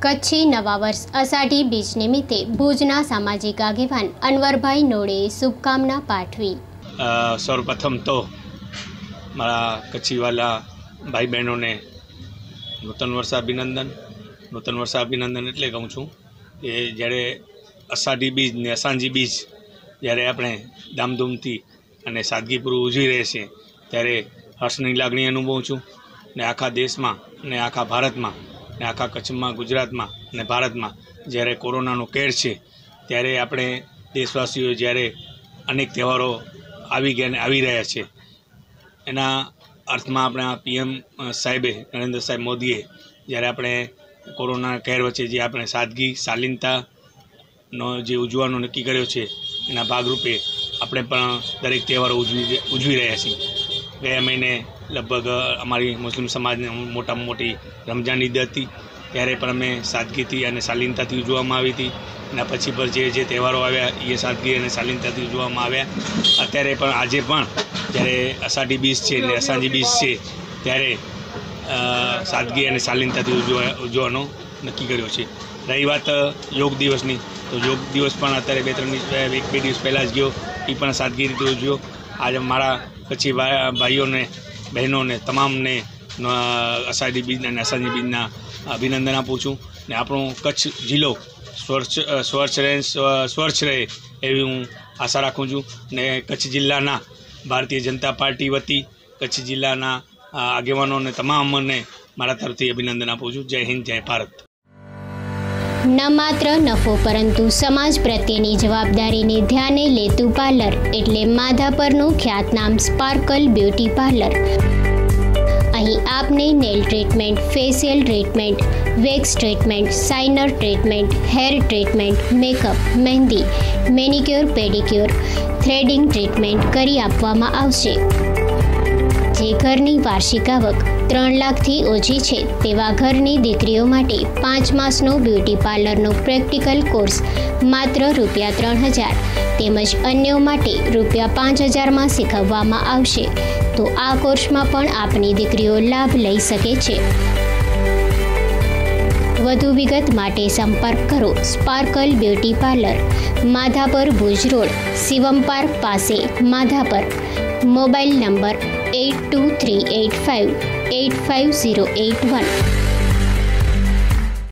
કચ્છી નવા વર્ષ અષાઢી બીજ નિમિત્તે ભુજના સામાજિક આગેવાન અનવરભાઈ નોડેએ શુભકામના પાઠવી। સૌપ્રથમ તો મારા કચ્છીવાલા ભાઈ બહેનોને નૂતન વર્ષ અભિનંદન એટલે કહું છું કે જ્યારે અષાઢી બીજ ને અસાંજી બીજ જ્યારે આપણે ધામધૂમથી અને સાદગીપૂર્વક ઉજવી રહ્યા છીએ ત્યારે હર્ષની લાગણી અનુભવું છું ને આખા દેશમાં ને આખા ભારતમાં ને આખા કચ્છમાં, ગુજરાતમાં અને ભારતમાં જ્યારે કોરોનાનો કેર છે ત્યારે આપણે દેશવાસીઓ જ્યારે અનેક તહેવારો આવી ગયા અને આવી રહ્યા છે એના અર્થમાં આપણા PM સાહેબે નરેન્દ્ર સાહેબ મોદીએ જ્યારે આપણે કોરોના કેર વચ્ચે જે આપણે સાદગી શાલીનતાનો જે ઉજવવાનો નક્કી કર્યો છે એના ભાગરૂપે આપણે પણ દરેક તહેવારો ઉજવી રહ્યા છીએ। ગયા મહિને લગભગ અમારી મુસ્લિમ સમાજને મોટામાં મોટી રમજાન ઈદ હતી ત્યારે પણ અમે સાદગીથી અને શાલીનતાથી ઉજવવામાં આવી હતી। એના પછી પર જે તહેવારો આવ્યા એ સાદગી અને શાલીનતાથી ઉજવવામાં આવ્યા। અત્યારે પણ આજે પણ જ્યારે અષાઢી બીજ છે અને અસાંજી બીજ છે ત્યારે સાદગી અને શાલીનતાથી ઉજવવાનો નક્કી કર્યો છે। રહી વાત યોગ દિવસની, તો યોગ દિવસ પણ અત્યારે બે દિવસ પહેલાં જ ગયો, એ પણ સાદગી રીતે ઉજવ્યો। આજે મારા કચ્છી ભાઈઓને બહેનોને તમામને અષાઢી બીજ અને અસાંજી બીજના અભિનંદન આપું છું ને આપણો કચ્છ જિલ્લો સ્વચ્છ રહે એવી હું આશા રાખું છું ને કચ્છ જિલ્લાના ભારતીય જનતા પાર્ટી વતી કચ્છ જિલ્લાના આગેવાનોને તમામને મારા તરફથી અભિનંદન આપું છું। જય હિન્દ, જય ભારત। ન માત્ર નફો પરંતુ સમાજ પ્રત્યેની જવાબદારીને ધ્યાને લેતું પાર્લર એટલે માધાપરનું ખ્યાતનામ સ્પાર્કલ બ્યુટી પાર્લર। અહીં આપને nail treatment, facial treatment, wax treatment, shiner treatment, hair treatment, makeup, mehndi, manicure, pedicure, threading treatment કરી આપવામાં આવશે। જે ઘરની વાર્ષિક આવક 3 લાખથી ઓછી છે તેવા ઘરની દીકરીઓ માટે 5 માસનો બ્યુટી પાર્લરનો પ્રેક્ટિકલ કોર્સ માત્ર ₹3000 તેમજ અન્યો માટે ₹5000માં શીખવવામાં આવશે। તો આ કોર્સમાં પણ આપની દીકરીઓ લાભ લઈ શકે છે। વધુ વિગત માટે સંપર્ક કરો Sparkle Beauty Parlour, Madhapar, Bhuj Road, Shivam Park પાસે, માધાપર। Mobile number 8238585081।